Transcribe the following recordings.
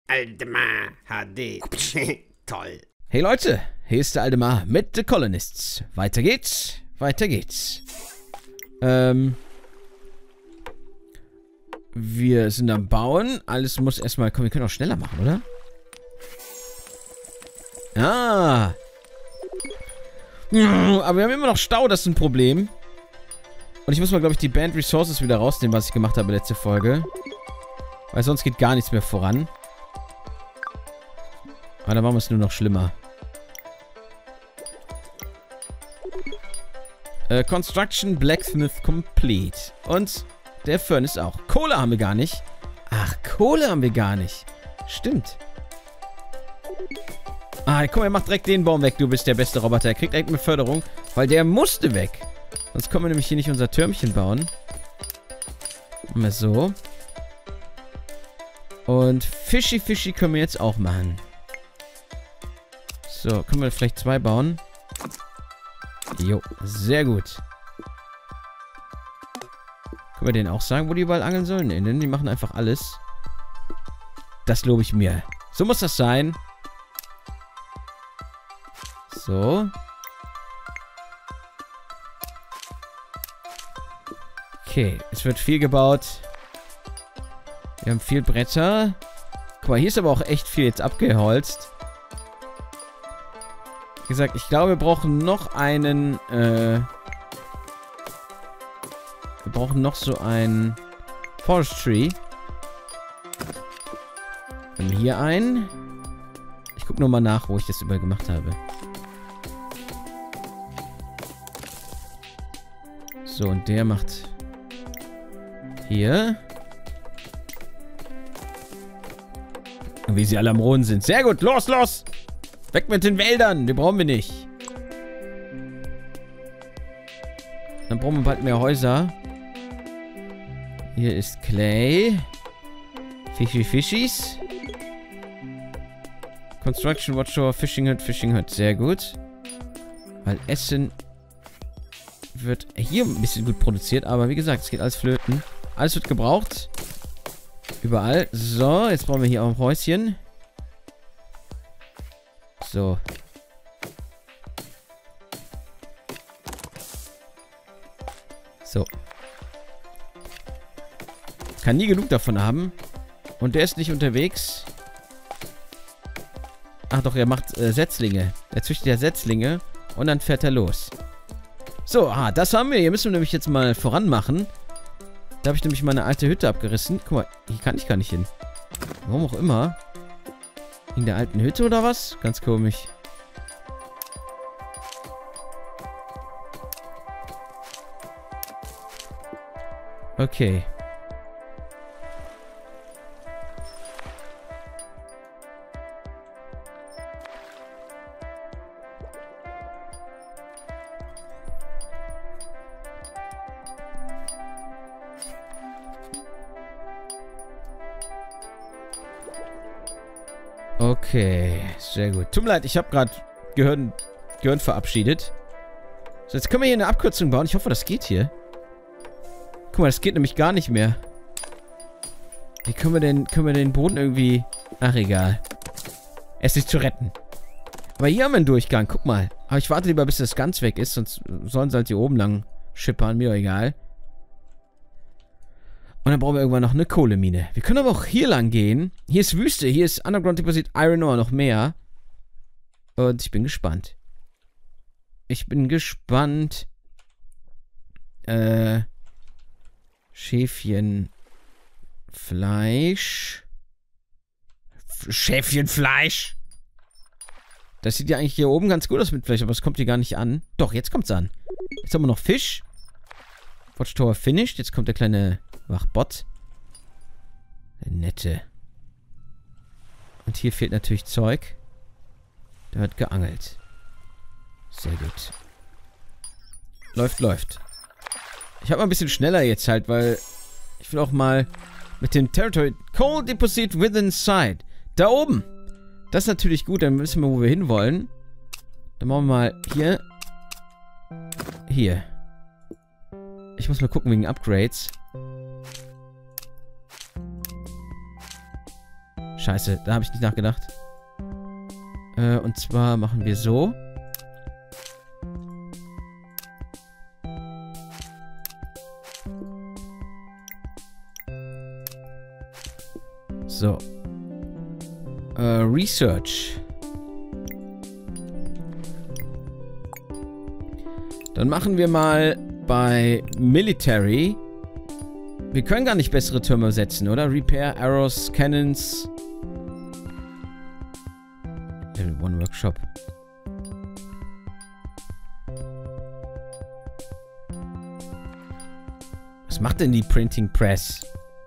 Aldemar HD. Toll. Hey Leute, hier ist der Aldemar mit The Colonists. Weiter geht's, weiter geht's. Wir sind am Bauen. Alles muss erstmal... Komm, wir können auch schneller machen, oder? Ah. Aber wir haben immer noch Stau, das ist ein Problem. Und ich muss mal, glaube ich, die Band Resources wieder rausnehmen, was ich gemacht habe letzte Folge. Weil sonst geht gar nichts mehr voran. Aber dann machen wir es nur noch schlimmer. Construction Blacksmith complete. Und der Furnace auch. Kohle haben wir gar nicht. Ach, Kohle haben wir gar nicht. Stimmt. Ah, guck mal, er macht direkt den Baum weg. Du bist der beste Roboter. Er kriegt direkt eine Förderung, weil der musste weg. Sonst können wir nämlich hier nicht unser Türmchen bauen. Machen wir so. Und Fischi können wir jetzt auch machen. So, können wir vielleicht 2 bauen? Jo, sehr gut. Können wir denen auch sagen, wo die überall angeln sollen? Nee, die machen einfach alles. Das lobe ich mir. So muss das sein. So. Okay, es wird viel gebaut. Wir haben viel Bretter. Guck mal, hier ist aber auch echt viel jetzt abgeholzt. Wie gesagt, ich glaube, wir brauchen noch einen, wir brauchen noch so ein Forestry. Dann hier ein. Ich gucke nur mal nach, wo ich das überall gemacht habe. So, und der macht hier. Und wie sie alle am Roden sind. Sehr gut, los, los! Weg mit den Wäldern, die brauchen wir nicht. Dann brauchen wir bald mehr Häuser. Hier ist Clay. Fischis. Construction Watchtower, Fishing Hut, sehr gut. Weil Essen wird hier ein bisschen gut produziert, aber wie gesagt, es geht alles flöten. Alles wird gebraucht. Überall. So, jetzt brauchen wir hier auch ein Häuschen. So. So. Kann nie genug davon haben. Und der ist nicht unterwegs. Ach doch, er macht Setzlinge. Er züchtet ja Setzlinge. Und dann fährt er los. So, das haben wir. Hier müssen wir nämlich jetzt mal voran machen. Da habe ich nämlich meine alte Hütte abgerissen. Guck mal, hier kann ich gar nicht hin. Warum auch immer. In der alten Hütte oder was? Ganz komisch. Okay. Okay, sehr gut. Tut mir leid, ich habe gerade Gehirn verabschiedet. So, jetzt können wir hier eine Abkürzung bauen. Ich hoffe, das geht hier. Guck mal, das geht nämlich gar nicht mehr. Wie können wir den Boden irgendwie... Ach, egal. Es ist zu retten. Aber hier haben wir einen Durchgang, guck mal. Aber ich warte lieber, bis das ganz weg ist, sonst sollen sie halt hier oben lang schippern, mir doch egal. Und dann brauchen wir irgendwann noch eine Kohlemine. Wir können aber auch hier lang gehen. Hier ist Wüste, hier ist Underground Deposit Iron Ore, noch mehr. Und ich bin gespannt. Ich bin gespannt. Schäfchenfleisch. Schäfchenfleisch. Das sieht ja eigentlich hier oben ganz gut aus mit Fleisch, aber es kommt hier gar nicht an. Doch, jetzt kommt's an. Jetzt haben wir noch Fisch. Watchtower finished. Jetzt kommt der kleine Wachbot. Der nette. Und hier fehlt natürlich Zeug. Da wird geangelt. Sehr gut. Läuft, läuft. Ich habe mal ein bisschen schneller jetzt halt, weil ich will auch mal mit dem Territory Coal Deposit within sight. Da oben. Das ist natürlich gut, dann wissen wir, wo wir hinwollen. Dann machen wir mal hier. Hier. Ich muss mal gucken wegen Upgrades. scheiße. Da habe ich nicht nachgedacht. Und zwar machen wir so. So. Research. Dann machen wir mal bei Military. Wir können gar nicht bessere Türme setzen, oder? Repair, Arrows, Cannons. Level 1 Workshop. Was macht denn die Printing Press?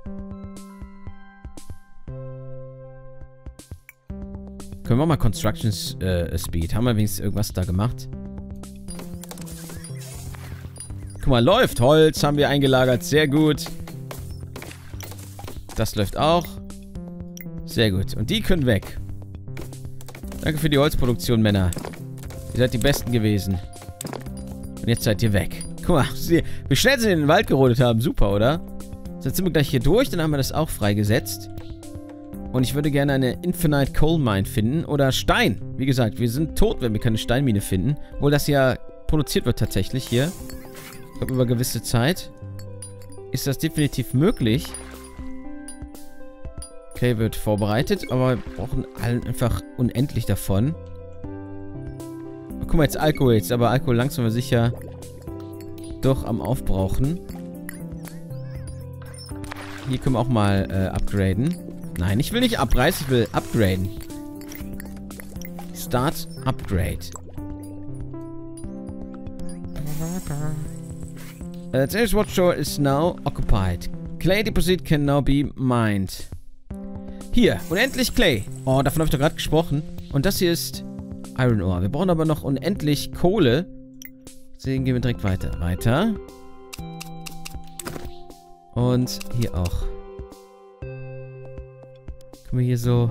Können wir mal Construction Speed. Haben wir wenigstens irgendwas da gemacht? Guck mal, läuft. Holz haben wir eingelagert. Sehr gut. Das läuft auch. Sehr gut. Und die können weg. Danke für die Holzproduktion, Männer. Ihr seid die Besten gewesen. Und jetzt seid ihr weg. Guck mal, wie schnell sie in den Wald gerodet haben. Super, oder? So, jetzt sind wir gleich hier durch. Dann haben wir das auch freigesetzt. Und ich würde gerne eine Infinite Coal Mine finden. Oder Stein. Wie gesagt, wir sind tot, wenn wir keine Steinmine finden. Obwohl das ja produziert wird tatsächlich hier. Ich glaube, über gewisse Zeit ist das definitiv möglich. Okay, wird vorbereitet, aber wir brauchen einfach unendlich davon. Oh, guck mal, jetzt Alkohol. Jetzt aber Alkohol langsam aber sicher doch am Aufbrauchen. Hier können wir auch mal upgraden. Nein, ich will nicht abreißen, ich will upgraden. Start Upgrade. Today's Watchtower is now occupied. Clay deposit can now be mined. Hier, unendlich Clay. Oh, davon habe ich doch gerade gesprochen. Und das hier ist Iron Ore. Wir brauchen aber noch unendlich Kohle. Deswegen gehen wir direkt weiter. Weiter. Und hier auch. Können wir hier so...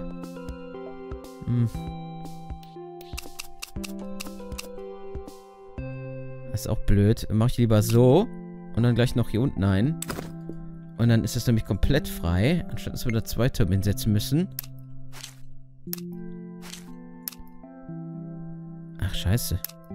Das ist auch blöd. Mache ich lieber so. Und dann gleich noch hier unten ein. Und dann ist das nämlich komplett frei. Anstatt dass wir da 2 Türme hinsetzen müssen. Ach, scheiße.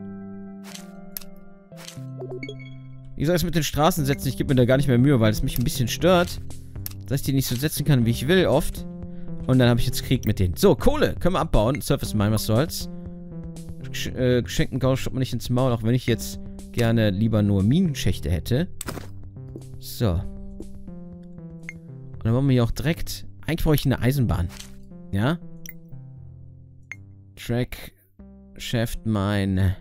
Wie soll ich es mit den Straßen setzen? Ich gebe mir da gar nicht mehr Mühe, weil es mich ein bisschen stört. Dass ich die nicht so setzen kann, wie ich will, oft. Und dann habe ich jetzt Krieg mit denen. So, Kohle können wir abbauen. Surface Mine, was soll's. Geschenkten Gauss schaut man nicht ins Maul, auch wenn ich jetzt gerne lieber nur Minenschächte hätte. So. Und dann wollen wir hier auch direkt... Eigentlich brauche ich eine Eisenbahn. Ja? Track, Shaft Mine.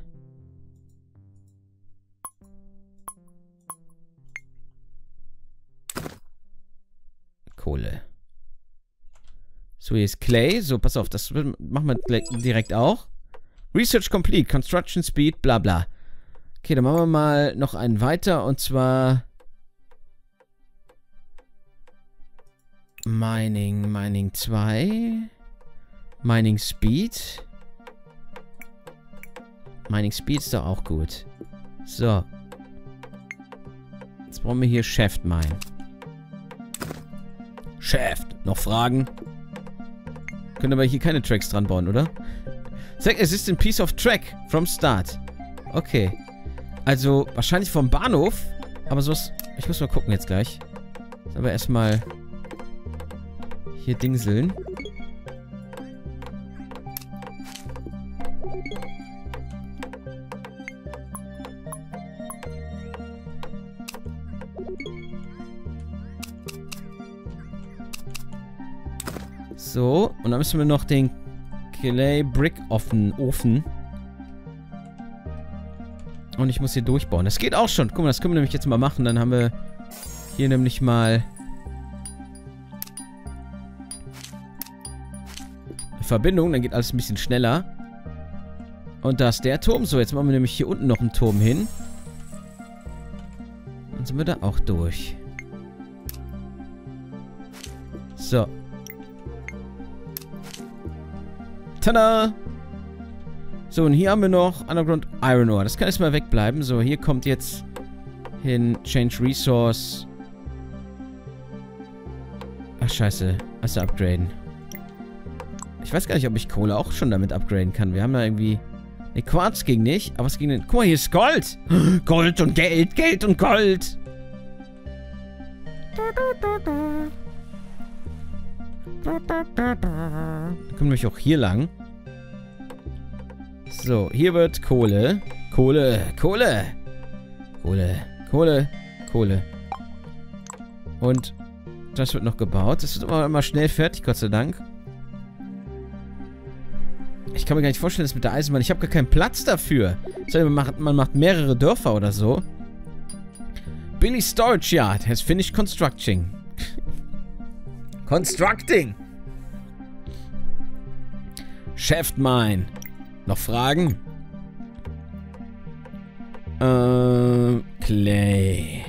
Kohle. So, hier ist Clay. So, pass auf, das machen wir direkt auch. Research complete, Construction Speed, bla bla. Okay, dann machen wir mal noch einen weiter, und zwar... Mining 2. Mining Speed. Mining Speed ist doch auch gut. So. Jetzt brauchen wir hier Shaft Mine. Shaft. Noch Fragen? Können aber hier keine Tracks dran bauen, oder? Select Assistant Piece of Track from Start. Okay. Also, wahrscheinlich vom Bahnhof. Aber sowas... Ich muss mal gucken jetzt gleich. Aber erstmal... Hier dingseln. So, und dann müssen wir noch den Clay Brick Ofen. Und ich muss hier durchbauen. Das geht auch schon. Guck mal, das können wir nämlich jetzt mal machen. Dann haben wir hier nämlich mal eine Verbindung. Dann geht alles ein bisschen schneller. Und da ist der Turm. So, jetzt machen wir nämlich hier unten noch einen Turm hin. Dann sind wir da auch durch. So. Tada! So, und hier haben wir noch Underground Iron Ore. Das kann erstmal wegbleiben. So, hier kommt jetzt hin Change Resource. Ach, scheiße. Also upgraden. Ich weiß gar nicht, ob ich Kohle auch schon damit upgraden kann. Wir haben da irgendwie... Ne, Quarz ging nicht, aber es ging... Guck mal, hier ist Gold. Gold und Geld, Geld und Gold. Dann kommen wir auch hier lang. So, hier wird Kohle. Kohle, Kohle. Kohle, Kohle, Kohle. Und das wird noch gebaut. Das wird immer schnell fertig, Gott sei Dank. Ich kann mir gar nicht vorstellen, das mit der Eisenbahn. Ich habe gar keinen Platz dafür. Man macht mehrere Dörfer oder so. Billy's Storage Yard has finished constructing. Constructing. Shaft Mine. Noch Fragen? Clay.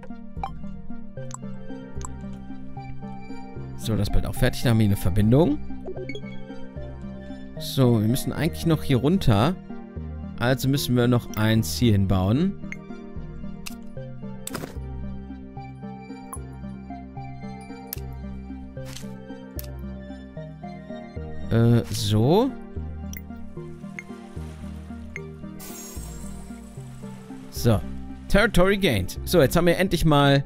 So, das ist bald auch fertig. Da haben wir eine Verbindung. So, wir müssen eigentlich noch hier runter. Also müssen wir noch eins hier hinbauen. So. So. Territory gained. So, jetzt haben wir endlich mal...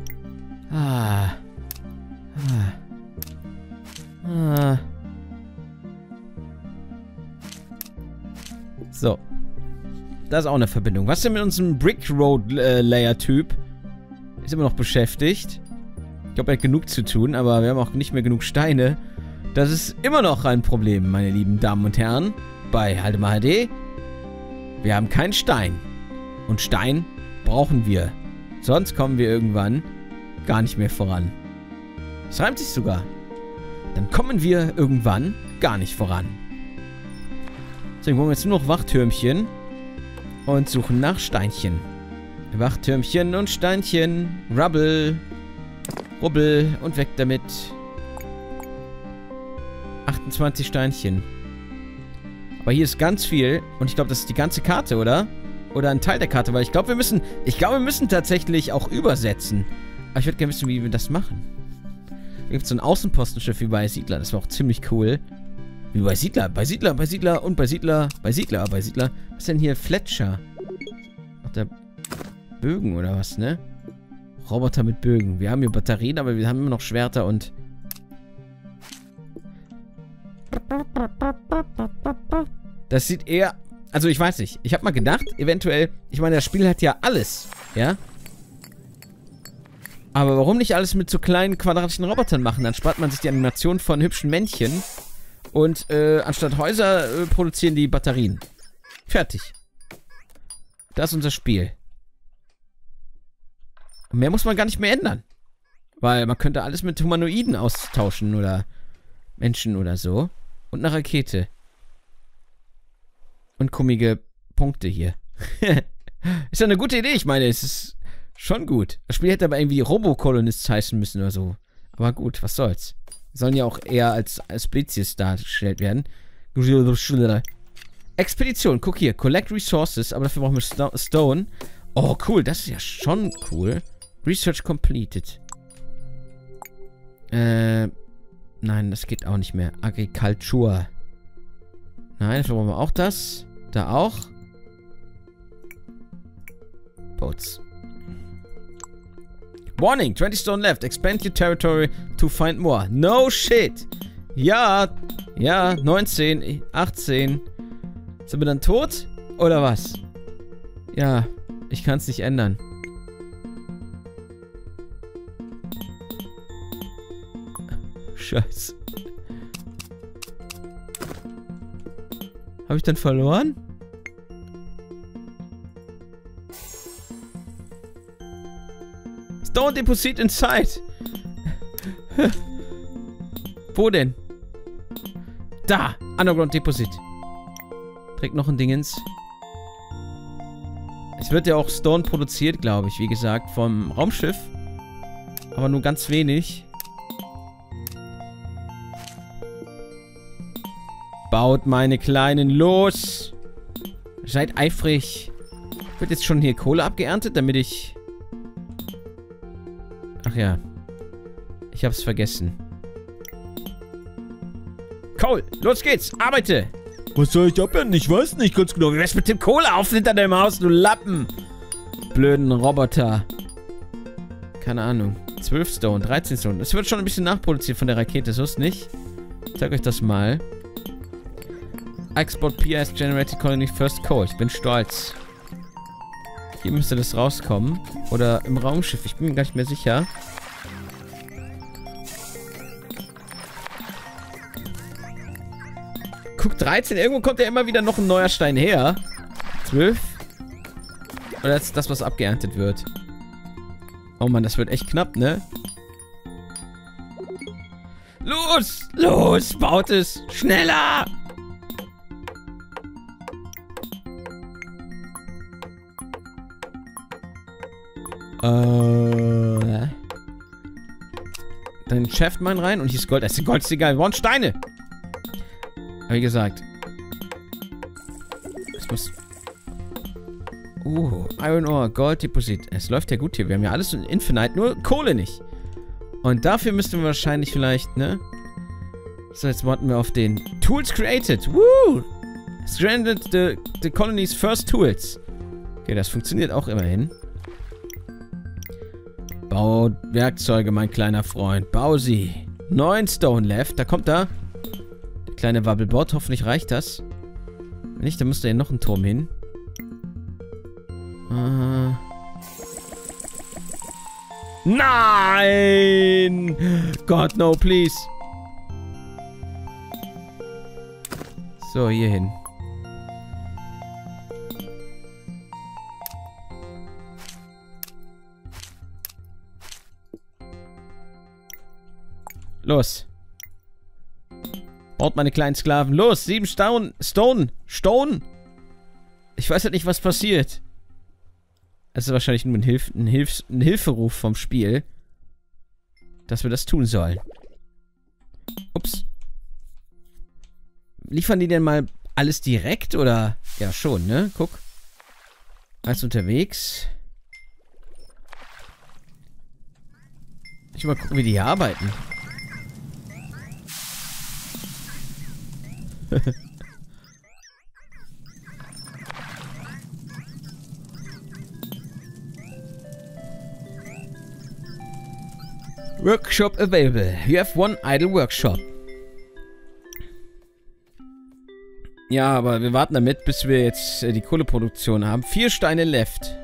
So. Da ist auch eine Verbindung. Was ist denn mit unserem Brick Road Layer Typ? Ist immer noch beschäftigt. Ich glaube, er hat genug zu tun, aber wir haben auch nicht mehr genug Steine. Das ist immer noch ein Problem, meine lieben Damen und Herren. Bei Halte mal HD. Wir haben keinen Stein. Und Stein brauchen wir. Sonst kommen wir irgendwann gar nicht mehr voran. Das reimt sich sogar. Dann kommen wir irgendwann gar nicht voran. Deswegen wollen wir jetzt nur noch Wachtürmchen und suchen nach Steinchen. Wachtürmchen und Steinchen. Rubble. Rubbel und weg damit. 28 Steinchen. Aber hier ist ganz viel. Und ich glaube, das ist die ganze Karte, oder? Oder ein Teil der Karte, weil ich glaube, wir müssen tatsächlich auch übersetzen. Aber ich würde gerne wissen, wie wir das machen. Da gibt es so ein Außenpostenschiff wie bei Siedler. Das war auch ziemlich cool. Wie bei Siedler. Bei Siedler, bei Siedler und bei Siedler. Bei Siedler, bei Siedler. Was ist denn hier? Fletcher. Ach, der Bögen oder was, ne? Roboter mit Bögen. Wir haben hier Batterien, aber wir haben immer noch Schwerter und... Das sieht eher... Also ich weiß nicht. Ich habe mal gedacht, eventuell... Ich meine, das Spiel hat ja alles. Ja? Aber warum nicht alles mit so kleinen quadratischen Robotern machen? Dann spart man sich die Animation von hübschen Männchen. Und anstatt Häuser produzieren die Batterien. Fertig. Das ist unser Spiel. Und mehr muss man gar nicht mehr ändern. Weil man könnte alles mit Humanoiden austauschen oder Menschen oder so. Und eine Rakete. Und komische Punkte hier. Ist ja eine gute Idee, ich meine, es ist schon gut. Das Spiel hätte aber irgendwie Robo-Colonists heißen müssen oder so. Aber gut, was soll's. Sollen ja auch eher als Spezies dargestellt werden. Expedition, guck hier. Collect Resources, aber dafür brauchen wir Stone. Oh, cool, das ist ja schon cool. Research completed. Nein, das geht auch nicht mehr. Agriculture. Nein, dafür brauchen wir auch das. Da auch. Boats. Warning, 20 stone left. Expand your territory to find more. No shit. Ja, 19, 18. Sind wir dann tot? Oder was? Ja, ich kann es nicht ändern. Scheiße. Habe ich dann verloren? Stone Deposit inside. Wo denn? Da! Underground Deposit. Trägt noch ein Dingens. Es wird ja auch Stone produziert, glaube ich. Wie gesagt, vom Raumschiff. Aber nur ganz wenig. Baut meine Kleinen los. Seid eifrig. Wird jetzt schon hier Kohle abgeerntet, damit ich... Ach ja. Ich hab's vergessen. Cole, los geht's, arbeite. Was soll ich abwenden? Ich weiß nicht ganz genau. Wie wär's mit dem Kohle auf hinter deinem Haus, du Lappen? Blöden Roboter. Keine Ahnung. 12 Stone, 13 Stone. Das wird schon ein bisschen nachproduziert von der Rakete, so ist nicht. Ich zeig euch das mal. Export PS Generated Colony First Coal. Ich bin stolz. Hier müsste das rauskommen. Oder im Raumschiff. Ich bin mir gar nicht mehr sicher. Guck, 13. Irgendwo kommt ja immer wieder noch ein neuer Stein her. 12. Oder das ist das, was abgeerntet wird. Oh Mann, das wird echt knapp, ne? Los! Los! Baut es! Schneller! Dann schafft man rein und hier ist Gold. Das ist Gold, ist egal. Wir brauchen Steine. Wie gesagt. Es muss... Iron Ore, Gold Deposit. Es läuft ja gut hier. Wir haben ja alles in Infinite, nur Kohle nicht. Und dafür müssten wir wahrscheinlich vielleicht, ne? So, jetzt warten wir auf den Tools Created. Woo! Stranded the Colony's First Tools. Okay, das funktioniert auch immerhin. Bau Werkzeuge, mein kleiner Freund. Bau sie. 9 Stone left. Da kommt da. Der kleine Wobblebot. Hoffentlich reicht das. Wenn nicht, dann müsste hier noch ein Turm hin. Nein! God, no, please. So, hier hin. Los. Baut meine kleinen Sklaven. Los, 7 Stone. Stone. Ich weiß halt nicht, was passiert. Es ist wahrscheinlich nur ein Hilferuf vom Spiel, dass wir das tun sollen. Ups. Liefern die denn mal alles direkt, oder? Ja, schon, ne? Guck. Alles unterwegs. Ich will mal gucken, wie die hier arbeiten. Workshop available. You have one idle workshop. Ja, aber wir warten damit, bis wir jetzt die Kohleproduktion haben. 4 Steine left.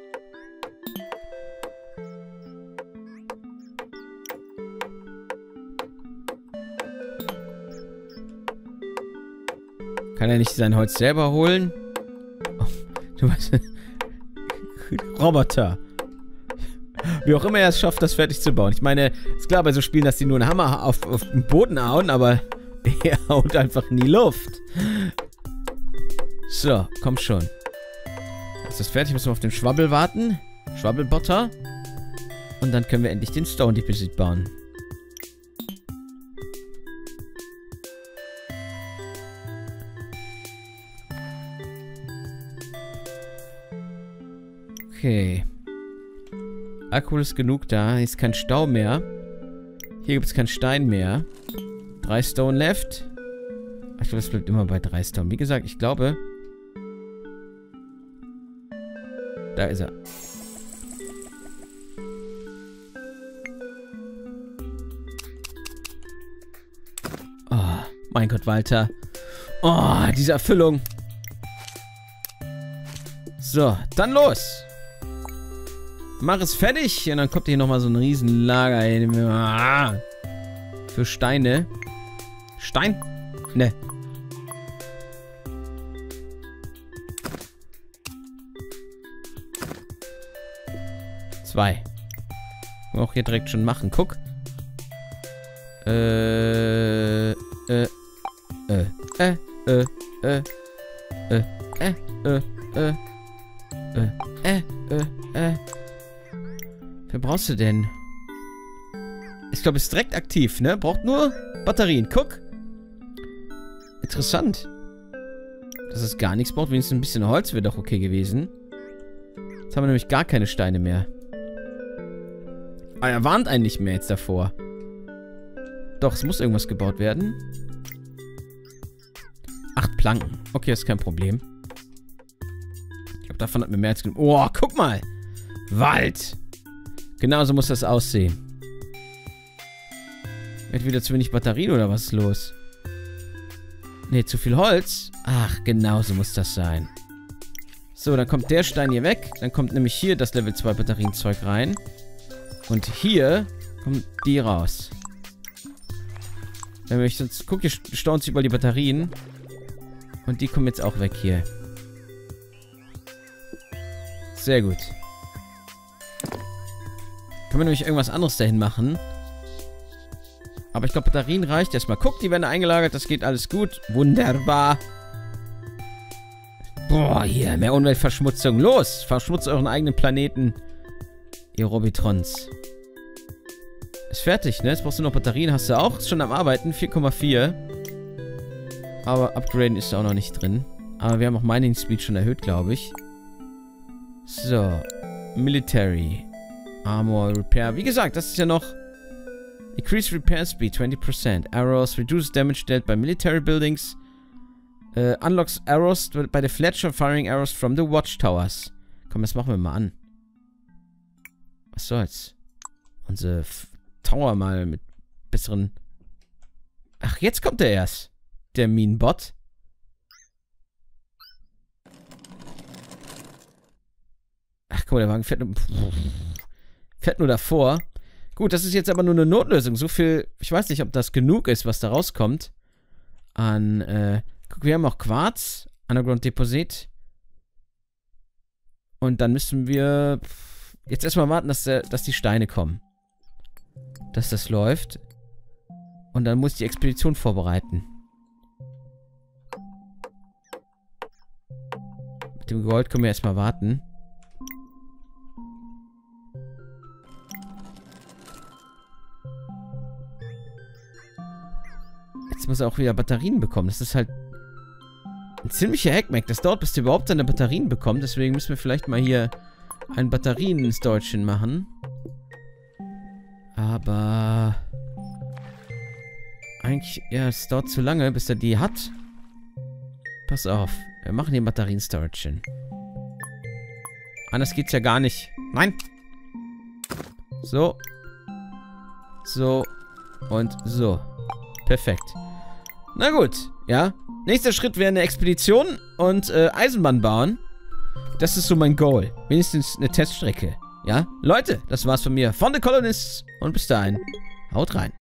Kann er nicht sein Holz selber holen? Oh, du weißt... Roboter. Wie auch immer er es schafft, das fertig zu bauen. Ich meine, ist klar bei so Spielen, dass die nur einen Hammer auf den Boden hauen, aber er haut einfach in die Luft. So, komm schon. Ist das fertig? Müssen wir auf den Schwabbel warten. Schwabbelbotter. Und dann können wir endlich den Stone Deposit bauen. Okay. Alkohol ist genug da. Hier ist kein Stau mehr. Hier gibt es keinen Stein mehr. 3 Stone left. Ich glaube, es bleibt immer bei 3 Stone. Wie gesagt, ich glaube... Da ist er. Oh, mein Gott, Walter. Oh, diese Erfüllung. So, dann los. Mach es fertig. Und dann kommt hier nochmal so ein Riesenlager hin. Für Steine. Stein? Ne. Zwei. Können wir auch hier direkt schon machen. Guck. Wer brauchst du denn? Ich glaube, es ist direkt aktiv, ne? Braucht nur Batterien. Guck. Interessant. Dass es gar nichts braucht. Wenigstens ein bisschen Holz wäre doch okay gewesen. Jetzt haben wir nämlich gar keine Steine mehr. Ah, er warnt einen nicht mehr jetzt davor. Doch, es muss irgendwas gebaut werden. Planken. Okay, ist kein Problem. Ich glaube, davon hat mir mehr als genug. Oh, guck mal. Wald. Genauso muss das aussehen. Wird wieder zu wenig Batterien oder was ist los? Ne, zu viel Holz. Ach, genauso muss das sein. So, dann kommt der Stein hier weg. Dann kommt nämlich hier das Level 2 Batterienzeug rein. Und hier kommt die raus. Wenn ich sonst gucke, hier staunt sich überall die Batterien. Und die kommen jetzt auch weg hier. Sehr gut. Können wir nämlich irgendwas anderes dahin machen. Aber ich glaube, Batterien reicht erstmal. Guck, die werden eingelagert. Das geht alles gut. Wunderbar. Boah, hier. Mehr Umweltverschmutzung. Los. Verschmutzt euren eigenen Planeten. Ihr Robitrons. Ist fertig, ne? Jetzt brauchst du noch Batterien. Hast du auch? Ist schon am Arbeiten. 4,4. Aber upgraden ist da auch noch nicht drin. Aber wir haben auch Mining Speed schon erhöht, glaube ich. So. Military. Armor Repair. Wie gesagt, das ist ja noch... Increase Repair Speed 20%. Arrows. Reduce Damage dealt by Military Buildings. Unlocks Arrows by the Fletcher firing arrows from the Watchtowers. Komm, das machen wir mal an. Was soll's? Unsere Tower mal mit besseren... Ach, jetzt kommt er erst. Der Minenbot. Ach, guck mal, der Wagen fährt nur davor. Gut, das ist jetzt aber nur eine Notlösung. So viel... Ich weiß nicht, ob das genug ist, was da rauskommt. An, guck, wir haben auch Quarz. Underground Deposit. Und dann müssen wir... Jetzt erstmal warten, dass die Steine kommen. Dass das läuft. Und dann muss ich die Expedition vorbereiten. Mit dem Gold können wir erstmal warten. Jetzt muss er auch wieder Batterien bekommen. Das ist halt ein ziemlicher Hackmack. Das dauert, bis der überhaupt seine Batterien bekommt. Deswegen müssen wir vielleicht mal hier ein Batterien-Storchen machen. Aber... Eigentlich, ja, es dauert zu lange, bis er die hat. Pass auf. Wir machen hier ein Batterien-Storchen. Anders geht's ja gar nicht. Nein! So. So. Und so. Perfekt. Na gut, ja. Nächster Schritt wäre eine Expedition und Eisenbahn bauen. Das ist so mein Goal. Wenigstens eine Teststrecke. Ja? Leute, das war's von mir. Von The Colonists. Und bis dahin. Haut rein.